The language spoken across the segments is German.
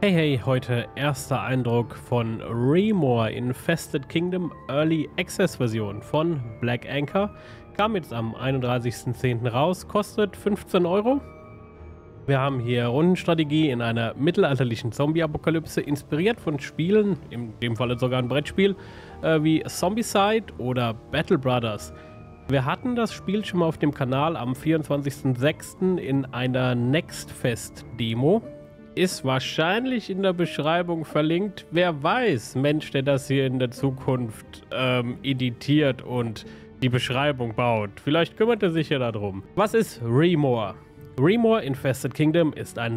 Hey hey, heute erster Eindruck von Remore Infested Kingdom Early Access Version von Black Anchor. Kam jetzt am 31.10. raus, kostet 15 Euro. Wir haben hier Rundenstrategie in einer mittelalterlichen Zombie-Apokalypse, inspiriert von Spielen, in dem Falle sogar ein Brettspiel, wie Zombicide oder Battle Brothers. Wir hatten das Spiel schon mal auf dem Kanal am 24.06. in einer Nextfest-Demo. Ist wahrscheinlich in der Beschreibung verlinkt. Wer weiß, Mensch, der das hier in der Zukunft editiert und die Beschreibung baut. Vielleicht kümmert er sich ja darum. Was ist Remore? Remore Infested Kingdom ist ein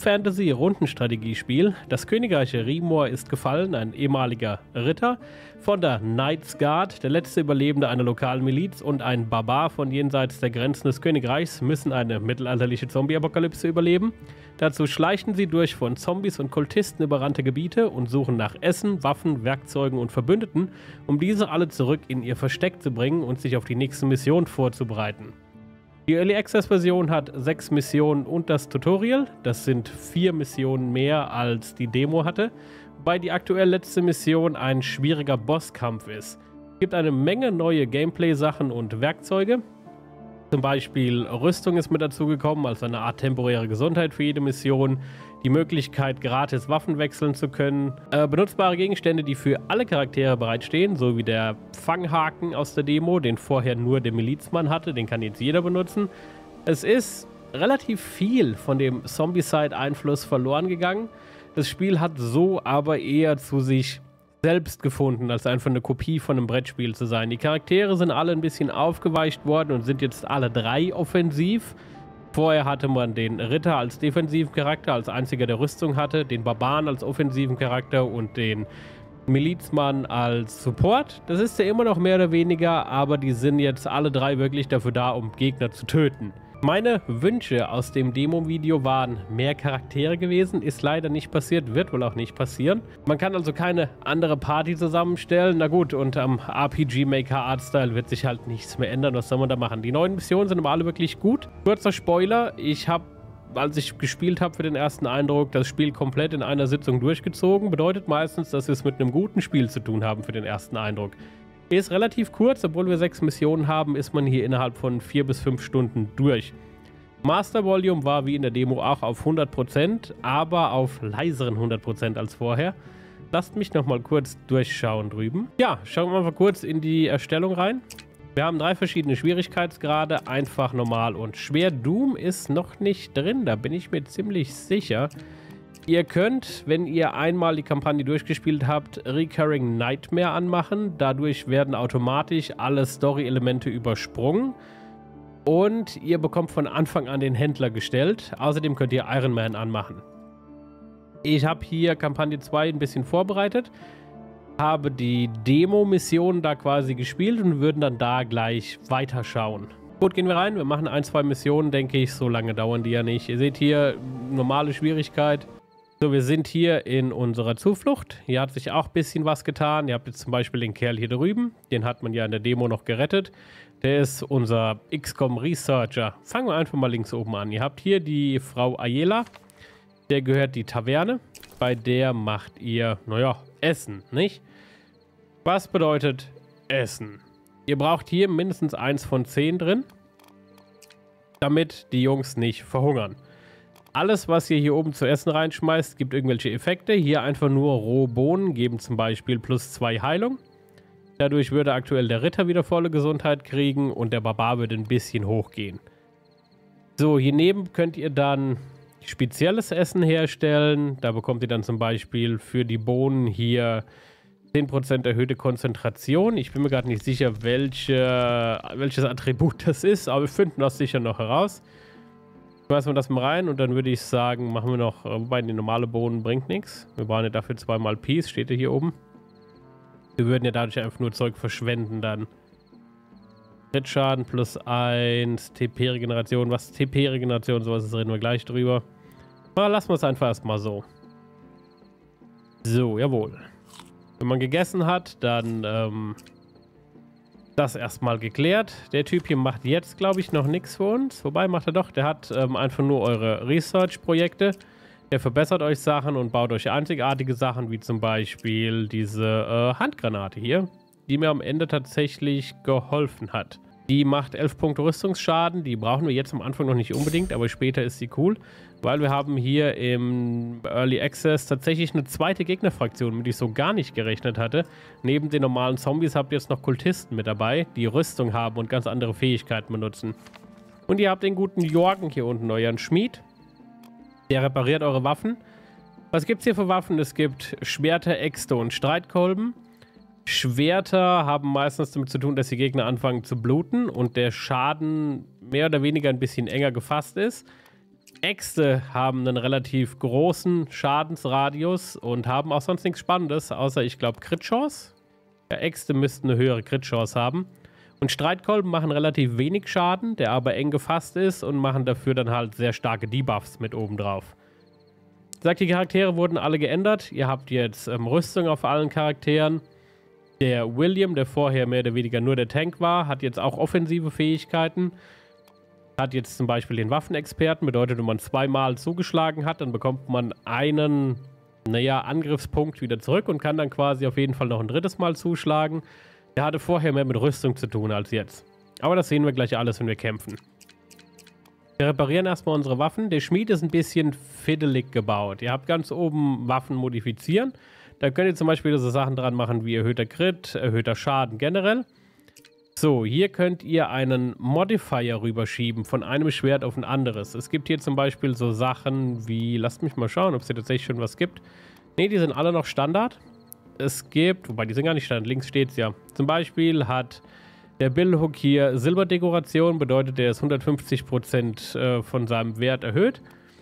Low-Fantasy-Rundenstrategiespiel. Das Königreich Remore ist gefallen, ein ehemaliger Ritter von der Knights Guard, der letzte Überlebende einer lokalen Miliz und ein Barbar von jenseits der Grenzen des Königreichs müssen eine mittelalterliche Zombie-Apokalypse überleben. Dazu schleichen sie durch von Zombies und Kultisten überrannte Gebiete und suchen nach Essen, Waffen, Werkzeugen und Verbündeten, um diese alle zurück in ihr Versteck zu bringen und sich auf die nächste Mission vorzubereiten. Die Early Access Version hat 6 Missionen und das Tutorial. Das sind 4 Missionen mehr als die Demo hatte, wobei die aktuell letzte Mission ein schwieriger Bosskampf ist. Es gibt eine Menge neue Gameplay-Sachen und Werkzeuge. Zum Beispiel Rüstung ist mit dazu gekommen, als eine Art temporäre Gesundheit für jede Mission. Die Möglichkeit, gratis Waffen wechseln zu können. Benutzbare Gegenstände, die für alle Charaktere bereitstehen, so wie der Fanghaken aus der Demo, den vorher nur der Milizmann hatte, den kann jetzt jeder benutzen. Es ist relativ viel von dem Zombicide-Einfluss verloren gegangen. Das Spiel hat so aber eher zu sich selbst gefunden, als einfach eine Kopie von einem Brettspiel zu sein. Die Charaktere sind alle ein bisschen aufgeweicht worden und sind jetzt alle 3 offensiv. Vorher hatte man den Ritter als defensiven Charakter, als einziger der Rüstung hatte, den Barbaren als offensiven Charakter und den Milizmann als Support. Das ist ja immer noch mehr oder weniger, aber die sind jetzt alle 3 wirklich dafür da, um Gegner zu töten. Meine Wünsche aus dem Demo-Video waren mehr Charaktere gewesen, ist leider nicht passiert, wird wohl auch nicht passieren. Man kann also keine andere Party zusammenstellen. Na gut, und am RPG Maker Artstyle wird sich halt nichts mehr ändern. Was soll man da machen? Die neuen Missionen sind aber alle wirklich gut. Kurzer Spoiler, ich habe, als ich gespielt habe für den ersten Eindruck, das Spiel komplett in einer Sitzung durchgezogen. Bedeutet meistens, dass wir es mit einem guten Spiel zu tun haben für den ersten Eindruck. Ist relativ kurz, obwohl wir 6 Missionen haben, ist man hier innerhalb von 4 bis 5 Stunden durch. Master Volume war wie in der Demo auch auf 100%, aber auf leiseren 100% als vorher. Lasst mich nochmal kurz durchschauen drüben. Ja, schauen wir mal kurz in die Erstellung rein. Wir haben 3 verschiedene Schwierigkeitsgrade, einfach, normal und schwer. Doom ist noch nicht drin, da bin ich mir ziemlich sicher. Ihr könnt, wenn ihr einmal die Kampagne durchgespielt habt, Recurring Nightmare anmachen. Dadurch werden automatisch alle Story-Elemente übersprungen. Und ihr bekommt von Anfang an den Händler gestellt. Außerdem könnt ihr Iron Man anmachen. Ich habe hier Kampagne 2 ein bisschen vorbereitet. Habe die Demo-Mission da quasi gespielt und würden dann da gleich weiterschauen. Gut, gehen wir rein. Wir machen 1, 2 Missionen, denke ich. So lange dauern die ja nicht. Ihr seht hier normale Schwierigkeit. So, wir sind hier in unserer Zuflucht. Hier hat sich auch ein bisschen was getan. Ihr habt jetzt zum Beispiel den Kerl hier drüben. Den hat man ja in der Demo noch gerettet. Der ist unser XCOM Researcher. Fangen wir einfach mal links oben an. Ihr habt hier die Frau Ayela. Der gehört die Taverne. Bei der macht ihr, naja, Essen, nicht? Was bedeutet Essen? Ihr braucht hier mindestens 1 von 10 drin, damit die Jungs nicht verhungern. Alles, was ihr hier oben zu essen reinschmeißt, gibt irgendwelche Effekte. Hier einfach nur rohe Bohnen geben zum Beispiel +2 Heilung. Dadurch würde aktuell der Ritter wieder volle Gesundheit kriegen und der Barbar würde ein bisschen hochgehen. So, hier neben könnt ihr dann spezielles Essen herstellen. Da bekommt ihr dann zum Beispiel für die Bohnen hier 10% erhöhte Konzentration. Ich bin mir gerade nicht sicher, welches Attribut das ist, aber wir finden das sicher noch heraus. Schmeißen wir das mal rein und dann würde ich sagen, machen wir noch, wobei die normale Bohnen bringt nichts. Wir brauchen ja dafür 2 Peace, steht ja hier oben. Wir würden ja dadurch einfach nur Zeug verschwenden dann. Crit-Schaden +1, TP-Regeneration. Was TP-Regeneration, sowas ist, reden wir gleich drüber. Aber lassen wir es einfach erstmal so. So, jawohl. Wenn man gegessen hat, dann das erstmal geklärt. Der Typ hier macht jetzt, glaube ich, noch nichts für uns. Wobei macht er doch, der hat einfach nur eure Research-Projekte. Der verbessert euch Sachen und baut euch einzigartige Sachen, wie zum Beispiel diese Handgranate hier, die mir am Ende tatsächlich geholfen hat. Die macht 11 Punkte Rüstungsschaden, die brauchen wir jetzt am Anfang noch nicht unbedingt, aber später ist sie cool, weil wir haben hier im Early Access tatsächlich eine zweite Gegnerfraktion, mit der ich so gar nicht gerechnet hatte. Neben den normalen Zombies habt ihr jetzt noch Kultisten mit dabei, die Rüstung haben und ganz andere Fähigkeiten benutzen. Und ihr habt den guten Jorgen hier unten, euren Schmied. Der repariert eure Waffen. Was gibt es hier für Waffen? Es gibt Schwerter, Äxte und Streitkolben. Schwerter haben meistens damit zu tun, dass die Gegner anfangen zu bluten und der Schaden mehr oder weniger ein bisschen enger gefasst ist. Äxte haben einen relativ großen Schadensradius und haben auch sonst nichts Spannendes, außer ich glaube Crit-Chance. Ja, Äxte müssten eine höhere Crit-Chance haben. Und Streitkolben machen relativ wenig Schaden, der aber eng gefasst ist und machen dafür dann halt sehr starke Debuffs mit oben drauf. Ich sag, die Charaktere wurden alle geändert. Ihr habt jetzt Rüstung auf allen Charakteren. Der William, der vorher mehr oder weniger nur der Tank war, hat jetzt auch offensive Fähigkeiten. Hat jetzt zum Beispiel den Waffenexperten. Bedeutet, wenn man zweimal zugeschlagen hat, dann bekommt man einen, naja, Angriffspunkt wieder zurück und kann dann quasi auf jeden Fall noch ein drittes Mal zuschlagen. Der hatte vorher mehr mit Rüstung zu tun als jetzt. Aber das sehen wir gleich alles, wenn wir kämpfen. Wir reparieren erstmal unsere Waffen. Der Schmied ist ein bisschen fiddelig gebaut. Ihr habt ganz oben Waffen modifizieren. Da könnt ihr zum Beispiel so Sachen dran machen wie erhöhter Crit, erhöhter Schaden generell. So, hier könnt ihr einen Modifier rüberschieben von einem Schwert auf ein anderes. Es gibt hier zum Beispiel so Sachen wie, lasst mich mal schauen, ob es hier tatsächlich schon was gibt. Ne, die sind alle noch Standard. Es gibt, wobei die sind gar nicht Standard, links steht es ja. Zum Beispiel hat der Billhook hier Silberdekoration, bedeutet, der ist 150% von seinem Wert erhöht.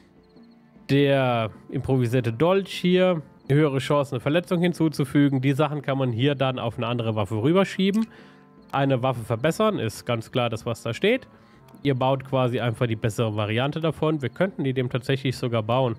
Der improvisierte Dolch hier, höhere Chance, eine Verletzung hinzuzufügen. Die Sachen kann man hier dann auf eine andere Waffe rüberschieben. Eine Waffe verbessern, ist ganz klar das, was da steht. Ihr baut quasi einfach die bessere Variante davon. Wir könnten die dem tatsächlich sogar bauen.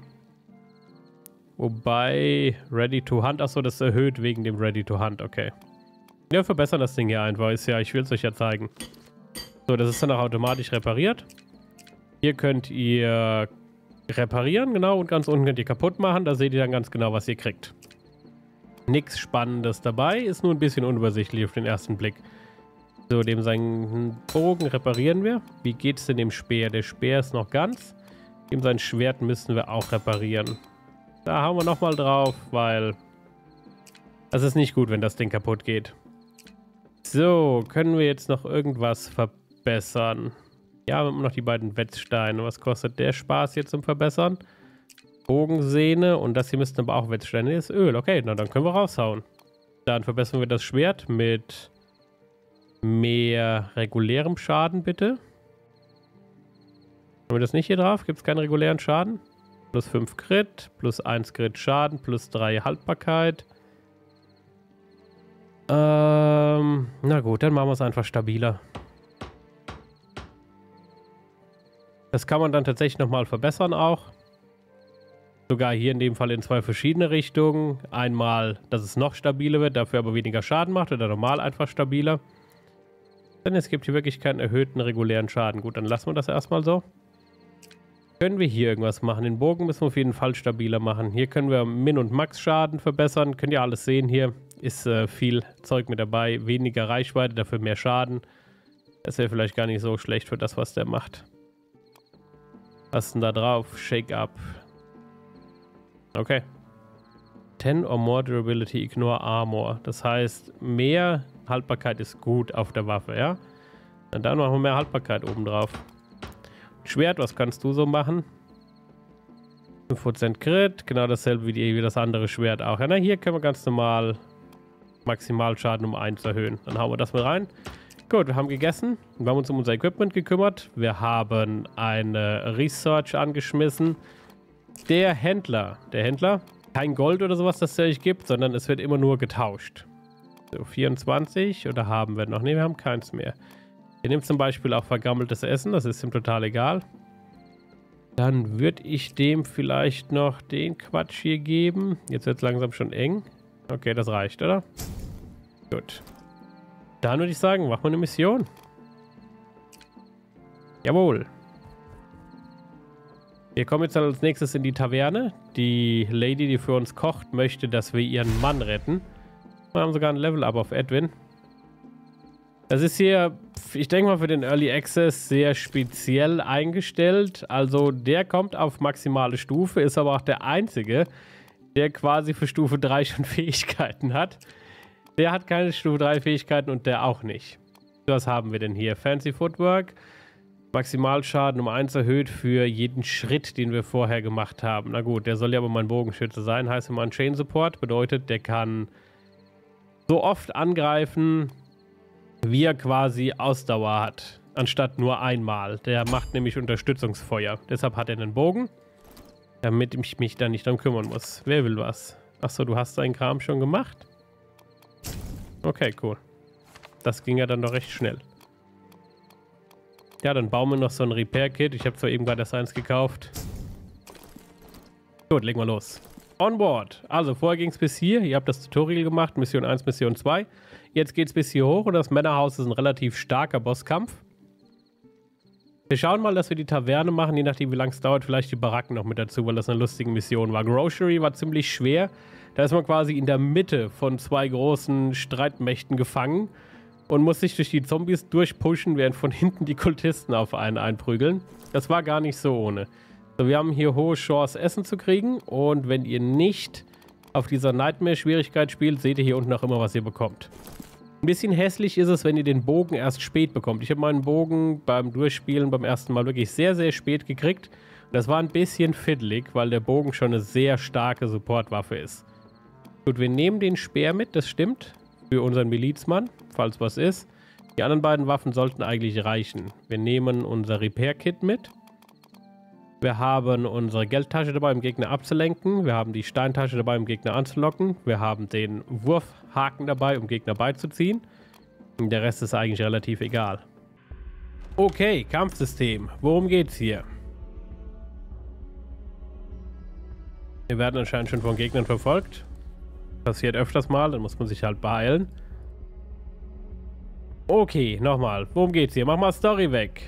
Wobei, Ready to Hunt, achso, das ist erhöht wegen dem Ready to Hunt, okay. Wir verbessern das Ding hier einfach, ist ja, ich will es euch ja zeigen. So, das ist dann auch automatisch repariert. Hier könnt ihr reparieren, genau, und ganz unten könnt ihr kaputt machen, da seht ihr dann ganz genau, was ihr kriegt. Nichts Spannendes dabei, ist nur ein bisschen unübersichtlich auf den ersten Blick. So, dem seinen Bogen reparieren wir. Wie geht es denn dem Speer? Der Speer ist noch ganz. Dem sein Schwert müssen wir auch reparieren. Da hauen wir nochmal drauf, weil es ist nicht gut, wenn das Ding kaputt geht. So, können wir jetzt noch irgendwas verbessern? Ja, wir haben noch die beiden Wetzsteine. Was kostet der Spaß jetzt zum Verbessern? Bogensehne und das hier müssten aber auch Wetzsteine. Das ist Öl, okay, na dann können wir raushauen. Dann verbessern wir das Schwert mit mehr regulärem Schaden, bitte. Haben wir das nicht hier drauf? Gibt es keinen regulären Schaden? Plus 5 Crit, plus 1 Crit Schaden, plus 3 Haltbarkeit. Na gut, dann machen wir es einfach stabiler. Das kann man dann tatsächlich nochmal verbessern auch. Sogar hier in dem Fall in zwei verschiedene Richtungen. Einmal, dass es noch stabiler wird, dafür aber weniger Schaden macht oder normal einfach stabiler. Denn es gibt hier wirklich keinen erhöhten regulären Schaden. Gut, dann lassen wir das erstmal so. Können wir hier irgendwas machen? Den Bogen müssen wir auf jeden Fall stabiler machen. Hier können wir Min- und Max-Schaden verbessern. Könnt ihr alles sehen hier. Ist viel Zeug mit dabei. Weniger Reichweite, dafür mehr Schaden. Das wäre vielleicht gar nicht so schlecht für das, was der macht. Was ist denn da drauf? Shake Up. Okay. 10 or more Durability, Ignore Armor. Das heißt, mehr Haltbarkeit ist gut auf der Waffe, ja? Und dann machen wir mehr Haltbarkeit oben drauf. Schwert, was kannst du so machen? 5% Crit, genau dasselbe wie das andere Schwert auch. Ja, na, hier können wir ganz normal Maximalschaden um 1 erhöhen. Dann hauen wir das mit rein. Gut, wir haben gegessen. Wir haben uns um unser Equipment gekümmert. Wir haben eine Research angeschmissen. Der Händler, kein Gold oder sowas, das es euch gibt, sondern es wird immer nur getauscht. So, 24 oder haben wir noch? Ne, wir haben keins mehr. Ihr nehmt zum Beispiel auch vergammeltes Essen, das ist ihm total egal. Dann würde ich dem vielleicht noch den Quatsch hier geben. Jetzt wird es langsam schon eng. Okay, das reicht, oder? Gut. Dann würde ich sagen, machen wir eine Mission. Jawohl. Wir kommen jetzt als nächstes in die Taverne. Die Lady, die für uns kocht, möchte, dass wir ihren Mann retten. Wir haben sogar ein Level-Up auf Edwin. Das ist hier, ich denke mal, für den Early Access sehr speziell eingestellt. Also der kommt auf maximale Stufe, ist aber auch der einzige, der quasi für Stufe 3 schon Fähigkeiten hat. Der hat keine Stufe 3 Fähigkeiten und der auch nicht. Was haben wir denn hier? Fancy Footwork. Maximalschaden um 1 erhöht für jeden Schritt, den wir vorher gemacht haben. Na gut, der soll ja aber mein Bogenschütze sein. Heißt immer ein Chain Support. Bedeutet, der kann so oft angreifen, wie er quasi Ausdauer hat. Anstatt nur einmal. Der macht nämlich Unterstützungsfeuer. Deshalb hat er einen Bogen. Damit ich mich da nicht drum kümmern muss. Wer will was? Achso, du hast deinen Kram schon gemacht? Okay, cool. Das ging ja dann doch recht schnell. Ja, dann bauen wir noch so ein Repair-Kit. Ich habe zwar eben gerade erst eins gekauft. Gut, legen wir los. On board. Also, vorher ging es bis hier. Ihr habt das Tutorial gemacht. Mission 1, Mission 2. Jetzt geht es bis hier hoch und das Männerhaus ist ein relativ starker Bosskampf. Wir schauen mal, dass wir die Taverne machen, je nachdem wie lange es dauert. Vielleicht die Baracken noch mit dazu, weil das eine lustige Mission war. Grocery war ziemlich schwer. Da ist man quasi in der Mitte von 2 großen Streitmächten gefangen und muss sich durch die Zombies durchpushen, während von hinten die Kultisten auf einen einprügeln. Das war gar nicht so ohne. So, wir haben hier hohe Chance, Essen zu kriegen. Und wenn ihr nicht auf dieser Nightmare-Schwierigkeit spielt, seht ihr hier unten auch immer, was ihr bekommt. Ein bisschen hässlich ist es, wenn ihr den Bogen erst spät bekommt. Ich habe meinen Bogen beim Durchspielen beim ersten Mal wirklich sehr, sehr spät gekriegt. Und das war ein bisschen fiddlig, weil der Bogen schon eine sehr starke Supportwaffe ist. Gut, wir nehmen den Speer mit, das stimmt. Für unseren Milizmann, falls was ist. Die anderen beiden Waffen sollten eigentlich reichen. Wir nehmen unser Repair-Kit mit. Wir haben unsere Geldtasche dabei, um Gegner abzulenken. Wir haben die Steintasche dabei, um Gegner anzulocken. Wir haben den Wurfhaken dabei, um Gegner beizuziehen. Und der Rest ist eigentlich relativ egal. Okay, Kampfsystem. Worum geht's hier? Wir werden anscheinend schon von Gegnern verfolgt. Passiert öfters mal, dann muss man sich halt beeilen. Okay, nochmal. Worum geht's hier? Mach mal Story weg.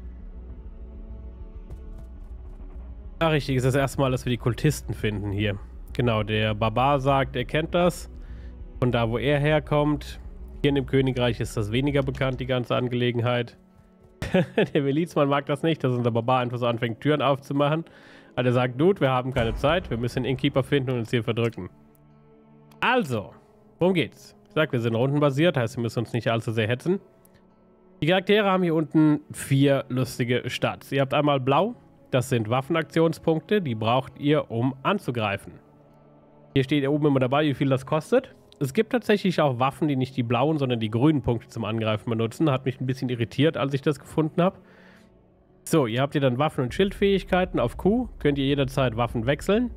Ach, richtig, ist das erste Mal, dass wir die Kultisten finden hier. Genau, der Barbar sagt, er kennt das. Von da, wo er herkommt. Hier in dem Königreich ist das weniger bekannt, die ganze Angelegenheit. Der Milizmann mag das nicht, dass unser Barbar einfach so anfängt, Türen aufzumachen. Also er sagt, Dude, wir haben keine Zeit, wir müssen den Innkeeper finden und uns hier verdrücken. Also, worum geht's? Ich sag, wir sind rundenbasiert, heißt, wir müssen uns nicht allzu sehr hetzen. Die Charaktere haben hier unten 4 lustige Stats. Ihr habt einmal blau. Das sind Waffenaktionspunkte, die braucht ihr, um anzugreifen. Hier steht oben immer dabei, wie viel das kostet. Es gibt tatsächlich auch Waffen, die nicht die blauen, sondern die grünen Punkte zum Angreifen benutzen. Hat mich ein bisschen irritiert, als ich das gefunden habe. So, ihr habt hier dann Waffen- und Schildfähigkeiten. Auf Q könnt ihr jederzeit Waffen wechseln.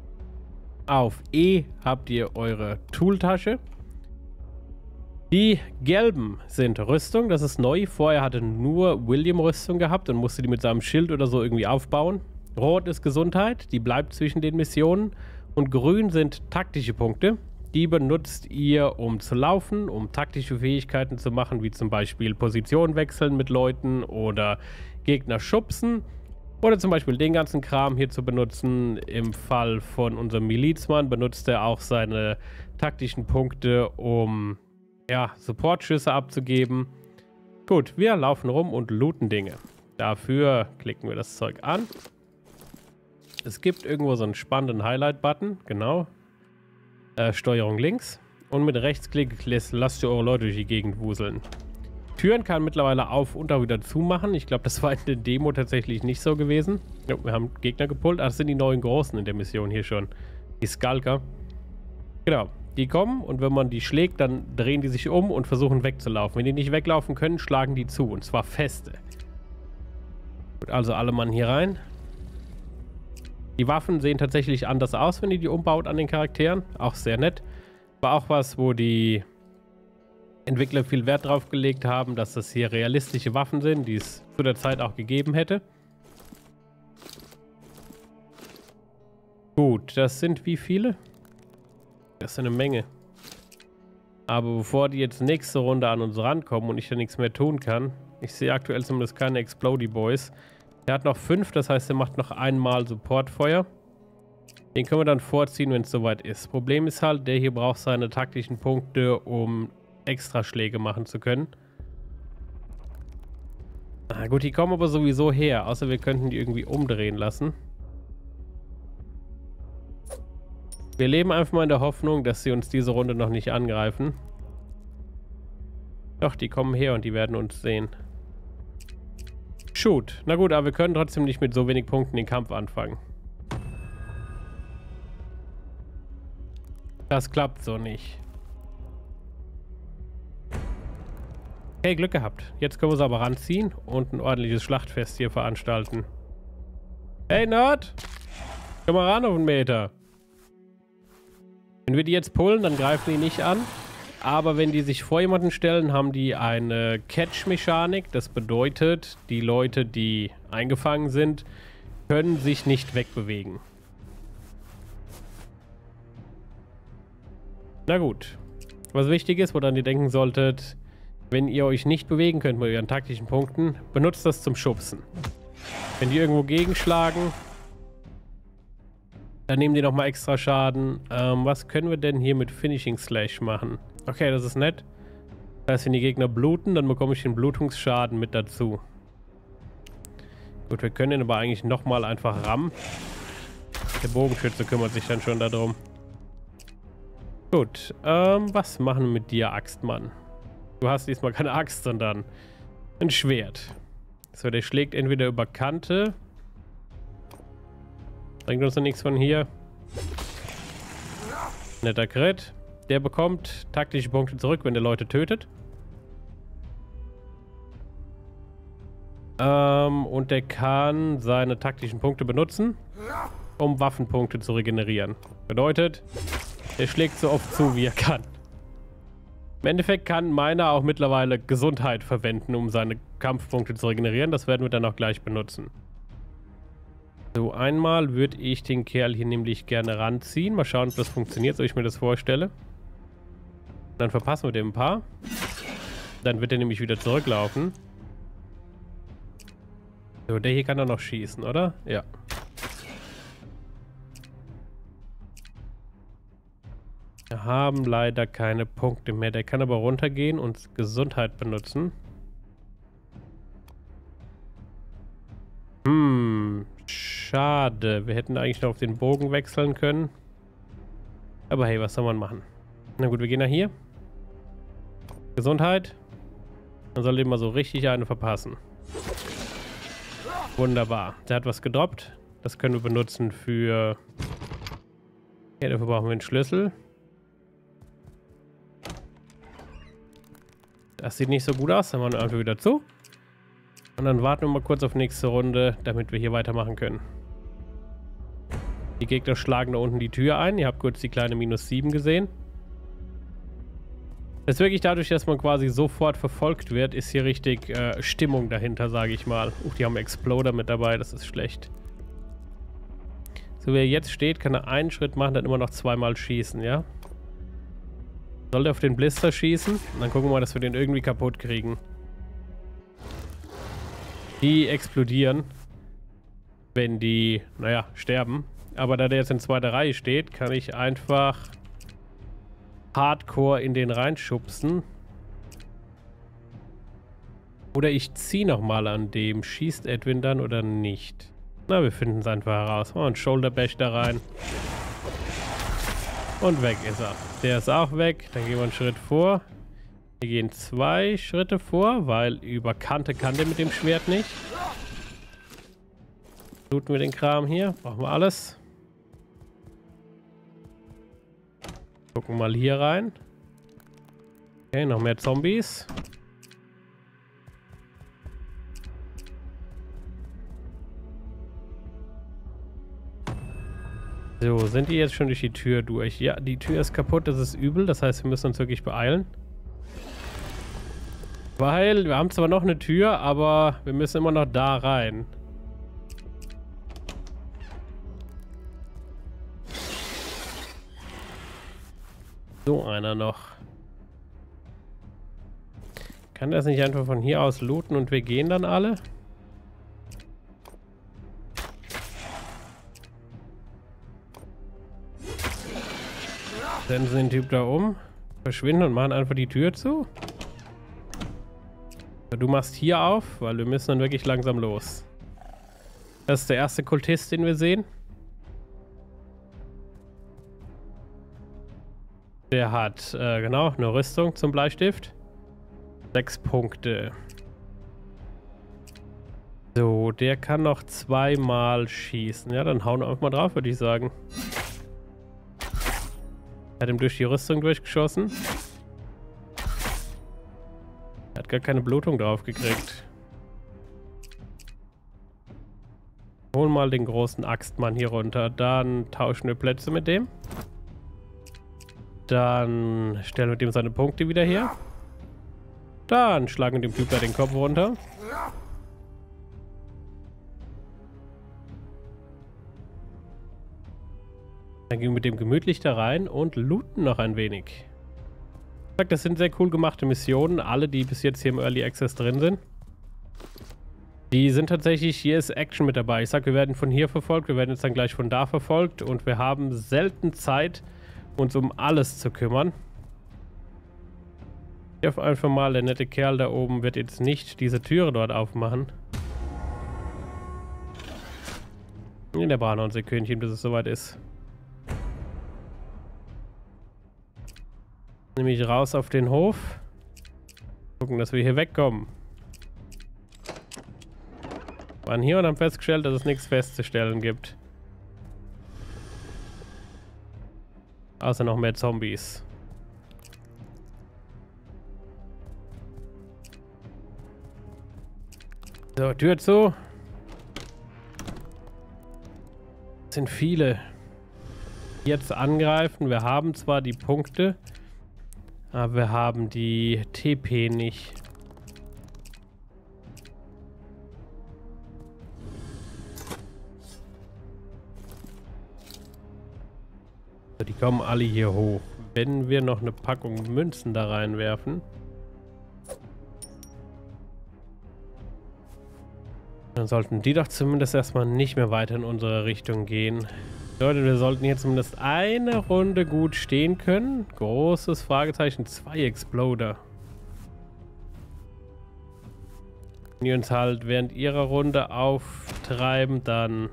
Auf E habt ihr eure Tooltasche. Die gelben sind Rüstung, das ist neu. Vorher hatte nur William Rüstung gehabt und musste die mit seinem Schild oder so irgendwie aufbauen. Rot ist Gesundheit, die bleibt zwischen den Missionen. Und grün sind taktische Punkte. Die benutzt ihr, um zu laufen, um taktische Fähigkeiten zu machen, wie zum Beispiel Position wechseln mit Leuten oder Gegner schubsen. Oder zum Beispiel den ganzen Kram hier zu benutzen. Im Fall von unserem Milizmann benutzt er auch seine taktischen Punkte, um Supportschüsse abzugeben. Gut, wir laufen rum und looten Dinge. Dafür klicken wir das Zeug an. Es gibt irgendwo so einen spannenden Highlight-Button, genau. Steuerung links. Und mit Rechtsklick lasst ihr eure Leute durch die Gegend wuseln. Türen kann mittlerweile auf und auch wieder zumachen. Ich glaube, das war in der Demo tatsächlich nicht so gewesen. Ja, wir haben Gegner gepullt. Das sind die neuen Großen in der Mission hier schon. Die Skulker. Genau. Die kommen und wenn man die schlägt, dann drehen die sich um und versuchen wegzulaufen. Wenn die nicht weglaufen können, schlagen die zu. Und zwar feste. Gut, also alle Mann hier rein. Die Waffen sehen tatsächlich anders aus, wenn ihr die umbaut an den Charakteren. Auch sehr nett. War auch was, wo die Entwickler viel Wert drauf gelegt haben, dass das hier realistische Waffen sind, die es zu der Zeit auch gegeben hätte. Gut, das sind wie viele? Das ist eine Menge. Aber bevor die jetzt nächste Runde an uns rankommen und ich da nichts mehr tun kann, ich sehe aktuell zumindest keine Explodey Boys, Der hat noch 5, das heißt, er macht noch einmal Supportfeuer. Den können wir dann vorziehen, wenn es soweit ist. Problem ist halt, der hier braucht seine taktischen Punkte, um Extraschläge machen zu können. Na gut, die kommen aber sowieso her, außer wir könnten die irgendwie umdrehen lassen. Wir leben einfach mal in der Hoffnung, dass sie uns diese Runde noch nicht angreifen. Doch, die kommen her und die werden uns sehen. Shoot. Na gut, aber wir können trotzdem nicht mit so wenig Punkten den Kampf anfangen. Das klappt so nicht. Okay, Glück gehabt. Jetzt können wir es aber ranziehen und ein ordentliches Schlachtfest hier veranstalten. Hey, Nerd! Komm mal ran auf einen Meter. Wenn wir die jetzt pullen, dann greifen die nicht an. Aber wenn die sich vor jemanden stellen, haben die eine Catch-Mechanik. Das bedeutet, die Leute, die eingefangen sind, können sich nicht wegbewegen. Na gut. Was wichtig ist, woran ihr denken solltet, wenn ihr euch nicht bewegen könnt mit euren taktischen Punkten, benutzt das zum Schubsen. Wenn die irgendwo gegenschlagen, dann nehmen die nochmal extra Schaden. Was können wir denn hier mit Finishing Slash machen? Okay, das ist nett. Das heißt, wenn die Gegner bluten, dann bekomme ich den Blutungsschaden mit dazu. Gut, wir können ihn aber eigentlich nochmal einfach rammen. Der Bogenschütze kümmert sich dann schon darum. Gut, was machen wir mit dir, Axtmann? Du hast diesmal keine Axt, sondern ein Schwert. So, der schlägt entweder über Kante. Bringt uns noch nichts von hier. Netter Crit. Der bekommt taktische Punkte zurück, wenn der Leute tötet. Und der kann seine taktischen Punkte benutzen, um Waffenpunkte zu regenerieren. Bedeutet, er schlägt so oft zu, wie er kann. Im Endeffekt kann meiner auch mittlerweile Gesundheit verwenden, um seine Kampfpunkte zu regenerieren. Das werden wir dann auch gleich benutzen. So, einmal würde ich den Kerl hier nämlich gerne ranziehen. Mal schauen, ob das funktioniert, so ich mir das vorstelle. Dann verpassen wir dem ein paar. Dann wird er nämlich wieder zurücklaufen. So, der hier kann doch noch schießen, oder? Ja. Wir haben leider keine Punkte mehr. Der kann aber runtergehen und Gesundheit benutzen. Schade. Wir hätten eigentlich noch auf den Bogen wechseln können. Aber hey, was soll man machen? Na gut, wir gehen nach hier. Gesundheit. Man soll eben mal so richtig eine verpassen. Wunderbar. Der hat was gedroppt. Das können wir benutzen für... Okay, dafür brauchen wir einen Schlüssel. Das sieht nicht so gut aus. Dann machen wir einfach wieder zu. Und dann warten wir mal kurz auf nächste Runde, damit wir hier weitermachen können. Die Gegner schlagen da unten die Tür ein. Ihr habt kurz die kleine -7 gesehen. Das ist wirklich dadurch, dass man quasi sofort verfolgt wird, ist hier richtig Stimmung dahinter, sage ich mal. Die haben Exploder mit dabei, das ist schlecht. So wie er jetzt steht, kann er einen Schritt machen, dann immer noch zweimal schießen, ja? Soll der auf den Blister schießen? Und dann gucken wir mal, dass wir den irgendwie kaputt kriegen. Die explodieren, wenn die, naja, sterben. Aber da der jetzt in zweiter Reihe steht, kann ich einfach Hardcore in den reinschubsen. Oder ich ziehe nochmal an dem. Schießt Edwin dann oder nicht? Na, wir finden es einfach heraus. Machen wir einen Shoulder Bash da rein. Und weg ist er. Der ist auch weg. Dann gehen wir einen Schritt vor. Wir gehen 2 Schritte vor, weil über Kante kann der mit dem Schwert nicht. Looten wir den Kram hier. Brauchen wir alles. Gucken mal hier rein. Okay, noch mehr Zombies. So, sind die jetzt schon durch die Tür durch? Ja, die Tür ist kaputt, das ist übel. Das heißt, wir müssen uns wirklich beeilen. Weil, wir haben zwar noch eine Tür, aber wir müssen immer noch da rein. So einer noch. Kann das nicht einfach von hier aus looten und wir gehen dann alle? Senden sie den Typ da um, verschwinden und machen einfach die Tür zu. Du machst hier auf, weil wir müssen dann wirklich langsam los. Das ist der erste Kultist, den wir sehen. Der hat, genau, eine Rüstung zum Bleistift. 6 Punkte. So, der kann noch 2-mal schießen. Ja, dann hauen wir einfach mal drauf, würde ich sagen. Hat ihm durch die Rüstung durchgeschossen. Er hat gar keine Blutung drauf gekriegt. Holen mal den großen Axtmann hier runter. Dann tauschen wir Plätze mit dem. Dann stellen wir dem seine Punkte wieder her. Dann schlagen wir dem Typ da den Kopf runter. Dann gehen wir mit dem gemütlich da rein und looten noch ein wenig. Das sind sehr cool gemachte Missionen. Alle, die bis jetzt hier im Early Access drin sind. Die sind tatsächlich, hier ist Action mit dabei. Ich sag, wir werden von hier verfolgt, wir werden jetzt dann gleich von da verfolgt. Und wir haben selten Zeit, uns um alles zu kümmern. Ich hoffe einfach mal, der nette Kerl da oben wird jetzt nicht diese Türe dort aufmachen. In der Bahn unser Köhnchen, bis es soweit ist. Nämlich raus auf den Hof. Gucken, dass wir hier wegkommen. Waren hier und haben festgestellt, dass es nichts festzustellen gibt. Außer noch mehr Zombies. So, Tür zu. Es sind viele. Jetzt angreifen. Wir haben zwar die Punkte, aber wir haben die TP nicht. So, die kommen alle hier hoch. Wenn wir noch eine Packung Münzen da reinwerfen, dann sollten die doch zumindest erstmal nicht mehr weiter in unsere Richtung gehen. Leute, wir sollten hier zumindest eine Runde gut stehen können. Großes Fragezeichen, 2 Exploder. Wenn die uns halt während ihrer Runde auftreiben, dann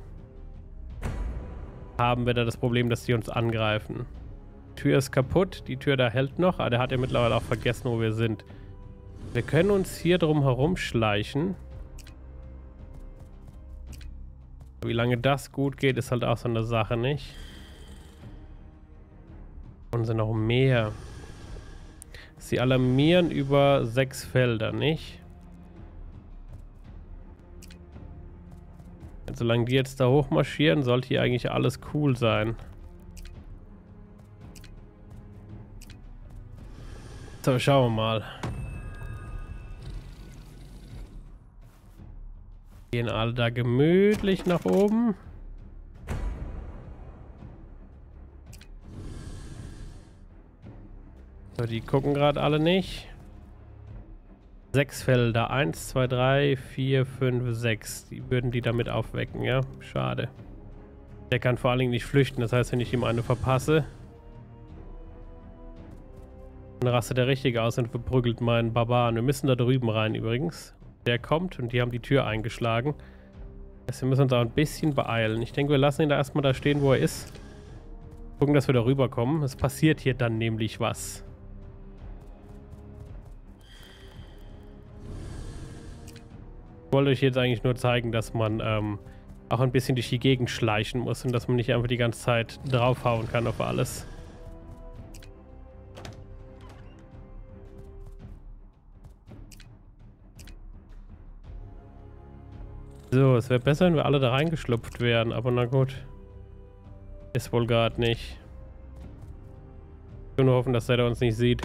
haben wir da das Problem, dass die uns angreifen. Die Tür ist kaputt, die Tür da hält noch, aber der hat ja mittlerweile auch vergessen, wo wir sind. Wir können uns hier drum herum schleichen. Wie lange das gut geht, ist halt auch so eine Sache, nicht? Und sind noch mehr. Sie alarmieren über 6 Felder, nicht? Und solange die jetzt da hochmarschieren, sollte hier eigentlich alles cool sein. So, schauen wir mal. Gehen alle da gemütlich nach oben. So, die gucken gerade alle nicht. 6 Felder. 1, 2, 3, 4, 5, 6. Die würden die damit aufwecken, ja? Schade. Der kann vor allen Dingen nicht flüchten. Das heißt, wenn ich ihm eine verpasse, dann rastet der richtig aus und verprügelt meinen Barbaren. Wir müssen da drüben rein übrigens. Der kommt und die haben die Tür eingeschlagen. Also wir müssen uns auch ein bisschen beeilen. Ich denke, wir lassen ihn da erstmal da stehen, wo er ist. Gucken, dass wir da rüberkommen. Es passiert hier dann nämlich was. Ich wollte euch jetzt eigentlich nur zeigen, dass man auch ein bisschen durch die Gegend schleichen muss und dass man nicht einfach die ganze Zeit draufhauen kann auf alles. So, es wäre besser, wenn wir alle da reingeschlupft wären, aber na gut. Ist wohl gerade nicht. Ich will nur hoffen, dass der uns nicht sieht.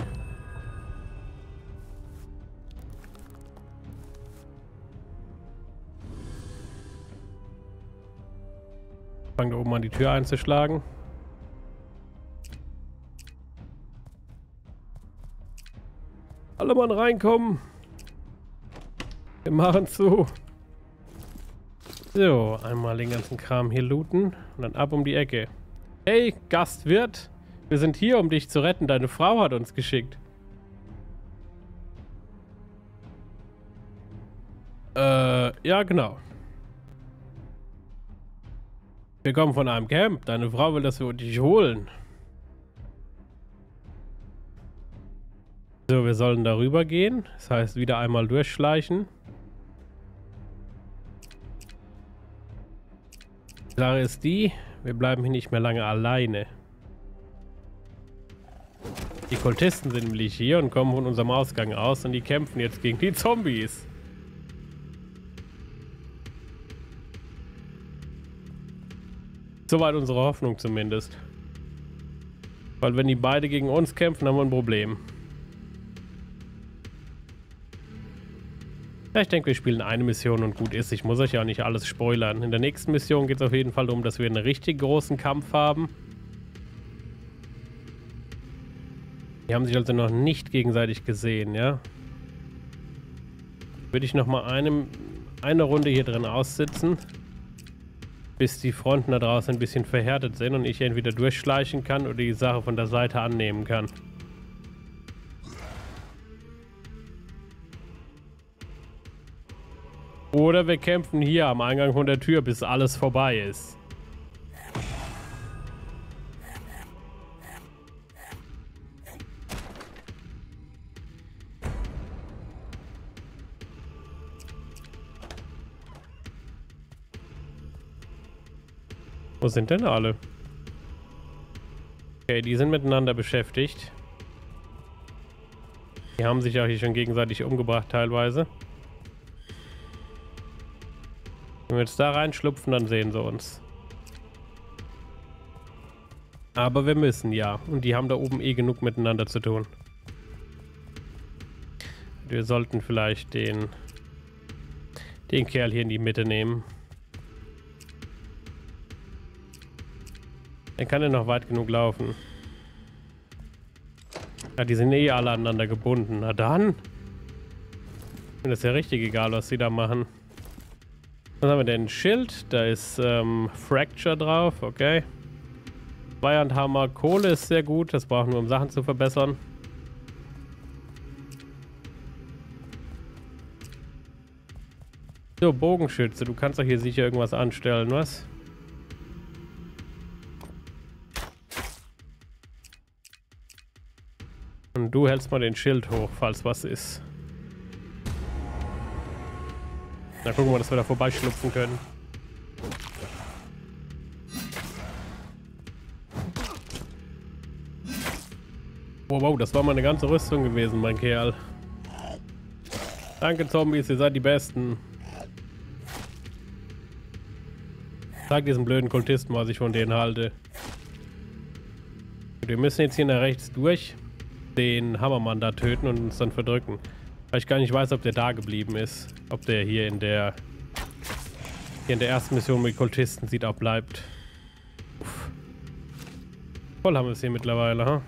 Fangen da oben an, die Tür einzuschlagen. Alle Mann reinkommen. Wir machen zu. So, einmal den ganzen Kram hier looten und dann ab um die Ecke. Hey, Gastwirt, Wir sind hier, um dich zu retten. Deine Frau hat uns geschickt. Ja, genau. Wir kommen von einem Camp. Deine Frau will, dass wir dich holen. So, wir sollen darüber gehen. Das heißt, wieder einmal durchschleichen. Die Sache ist die, wir bleiben hier nicht mehr lange alleine. Die Kultisten sind nämlich hier und kommen von unserem Ausgang aus und die kämpfen jetzt gegen die Zombies. Soweit unsere Hoffnung zumindest. Weil wenn die beide gegen uns kämpfen, haben wir ein Problem. Ja, ich denke, wir spielen eine Mission und gut ist. Ich muss euch ja nicht alles spoilern. In der nächsten Mission geht es auf jeden Fall darum, dass wir einen richtig großen Kampf haben. Die haben sich also noch nicht gegenseitig gesehen, ja. Würde ich noch mal eine Runde hier drin aussitzen, bis die Fronten da draußen ein bisschen verhärtet sind und ich entweder durchschleichen kann oder die Sache von der Seite annehmen kann. Oder wir kämpfen hier am Eingang von der Tür, bis alles vorbei ist. Wo sind denn alle? Okay, die sind miteinander beschäftigt. Die haben sich auch hier schon gegenseitig umgebracht teilweise. Wenn wir jetzt da reinschlupfen, dann sehen sie uns. Aber wir müssen, ja. Und die haben da oben eh genug miteinander zu tun. Wir sollten vielleicht den Kerl hier in die Mitte nehmen. Er kann ja noch weit genug laufen. Ja, die sind eh alle aneinander gebunden. Na dann. Mir ist ja richtig egal, was sie da machen. Was haben wir denn? Ein Schild. Da ist Fracture drauf. Okay. Zweihandhammer. Kohle ist sehr gut. Das brauchen wir, um Sachen zu verbessern. So, Bogenschütze. Du kannst doch hier sicher irgendwas anstellen, was? Und du hältst mal den Schild hoch, falls was ist. Na, gucken wir mal, dass wir da vorbeischlupfen können. Wow, wow, das war mal eine ganze Rüstung gewesen, mein Kerl. Danke, Zombies, ihr seid die Besten. Sag diesen blöden Kultisten, was ich von denen halte. Wir müssen jetzt hier nach rechts durch den Hammermann da töten und uns dann verdrücken. Weil ich gar nicht weiß, ob der da geblieben ist. Ob der hier in der ersten Mission mit Kultisten sieht, auch bleibt. Uff. Voll haben wir es hier mittlerweile, ha?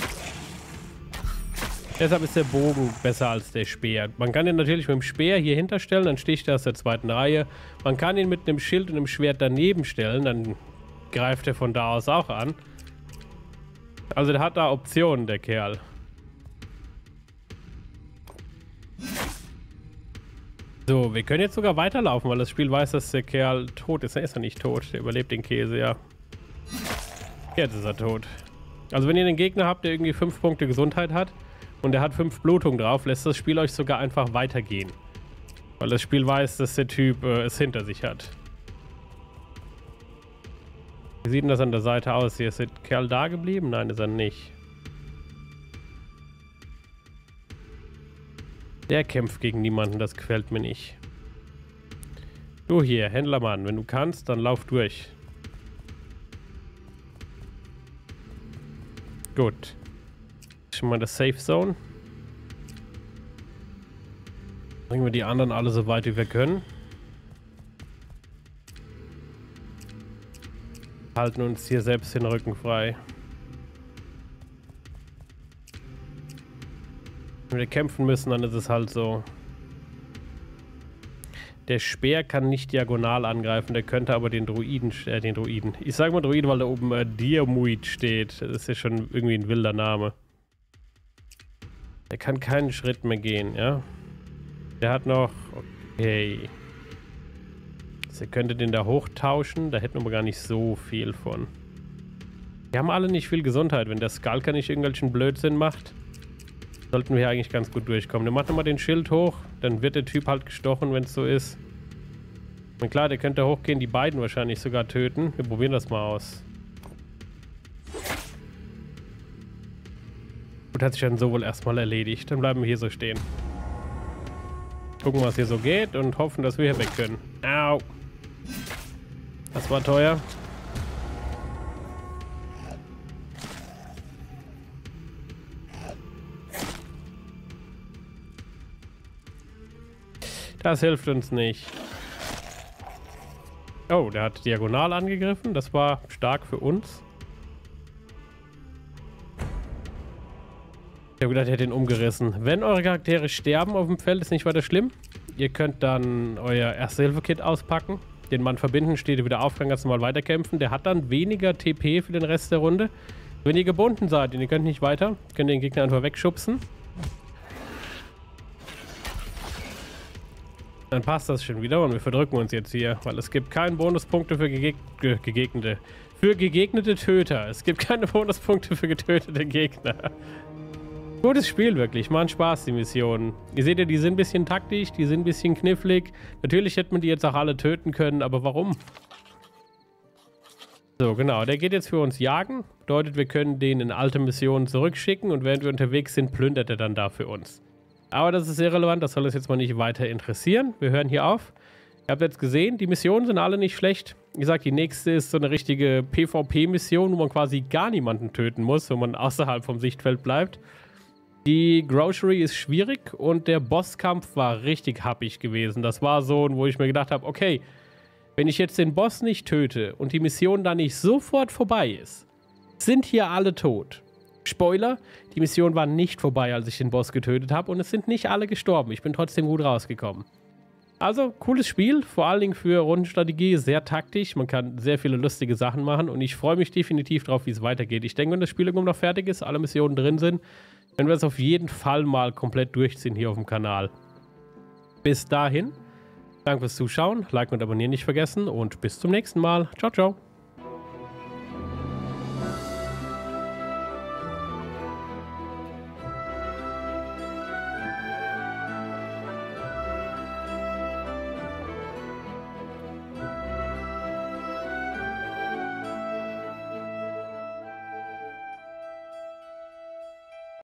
Deshalb ist der Bogen besser als der Speer. Man kann ihn natürlich mit dem Speer hier hinterstellen, dann sticht er aus der zweiten Reihe. Man kann ihn mit einem Schild und einem Schwert daneben stellen, dann greift er von da aus auch an. Also der hat da Optionen, der Kerl. So, wir können jetzt sogar weiterlaufen, weil das Spiel weiß, dass der Kerl tot ist. Er ist ja nicht tot, der überlebt den Käse, ja. Jetzt ist er tot. Also wenn ihr einen Gegner habt, der irgendwie 5 Punkte Gesundheit hat und der hat 5 Blutung drauf, lässt das Spiel euch sogar einfach weitergehen. Weil das Spiel weiß, dass der Typ es hinter sich hat. Wie sieht denn das an der Seite aus? Hier ist der Kerl da geblieben? Nein, ist er nicht. Der kämpft gegen niemanden, das gefällt mir nicht. Du hier, Händlermann, wenn du kannst, dann lauf durch. Gut. Schon mal das Safe Zone. Bringen wir die anderen alle so weit wie wir können. Halten uns hier selbst den Rücken frei. Wenn wir kämpfen müssen, dann ist es halt so. Der Speer kann nicht diagonal angreifen, der könnte aber den Druiden. Ich sage mal Druiden, weil da oben Diarmuid steht. Das ist ja schon irgendwie ein wilder Name. Der kann keinen Schritt mehr gehen, ja. Der hat noch... Okay. Also, ihr könntet den da hochtauschen, da hätten wir aber gar nicht so viel von. Wir haben alle nicht viel Gesundheit. Wenn der Skulker nicht irgendwelchen Blödsinn macht, sollten wir hier eigentlich ganz gut durchkommen. Der macht nochmal den Schild hoch, dann wird der Typ halt gestochen, wenn es so ist. Und klar, der könnte hochgehen, die beiden wahrscheinlich sogar töten. Wir probieren das mal aus. Gut, hat sich dann so wohl erstmal erledigt. Dann bleiben wir hier so stehen. Gucken, was hier so geht und hoffen, dass wir hier weg können. Au! Das war teuer. Das hilft uns nicht. Oh, der hat diagonal angegriffen. Das war stark für uns. Ich habe gedacht, er hätte ihn umgerissen. Wenn eure Charaktere sterben auf dem Feld, ist nicht weiter schlimm. Ihr könnt dann euer Erste-Hilfe-Kit auspacken. Den Mann verbinden, steht ihr wieder auf, kann ganz normal weiterkämpfen. Der hat dann weniger TP für den Rest der Runde. Wenn ihr gebunden seid und ihr könnt nicht weiter, könnt ihr den Gegner einfach wegschubsen. Dann passt das schon wieder und wir verdrücken uns jetzt hier, weil es gibt keine Bonuspunkte für gegegnete Töter. Es gibt keine Bonuspunkte für getötete Gegner. Gutes Spiel wirklich, machen Spaß die Missionen. Ihr seht ja, die sind ein bisschen taktisch, die sind ein bisschen knifflig. Natürlich hätte man die jetzt auch alle töten können, aber warum? So, genau, der geht jetzt für uns jagen. Bedeutet, wir können den in alte Missionen zurückschicken und während wir unterwegs sind, plündert er dann da für uns. Aber das ist irrelevant, das soll uns jetzt mal nicht weiter interessieren. Wir hören hier auf. Ihr habt jetzt gesehen, die Missionen sind alle nicht schlecht. Wie gesagt, die nächste ist so eine richtige PvP-Mission, wo man quasi gar niemanden töten muss, wo man außerhalb vom Sichtfeld bleibt. Die Grocery ist schwierig und der Bosskampf war richtig happig gewesen. Das war so, wo ich mir gedacht habe, okay, wenn ich jetzt den Boss nicht töte und die Mission dann nicht sofort vorbei ist, sind hier alle tot. Spoiler, die Mission war nicht vorbei, als ich den Boss getötet habe und es sind nicht alle gestorben. Ich bin trotzdem gut rausgekommen. Also, cooles Spiel, vor allen Dingen für Rundenstrategie, sehr taktisch. Man kann sehr viele lustige Sachen machen und ich freue mich definitiv drauf, wie es weitergeht. Ich denke, wenn das Spiel irgendwann noch fertig ist, alle Missionen drin sind, werden wir es auf jeden Fall mal komplett durchziehen hier auf dem Kanal. Bis dahin, danke fürs Zuschauen, Liken und Abonnieren nicht vergessen und bis zum nächsten Mal. Ciao, ciao.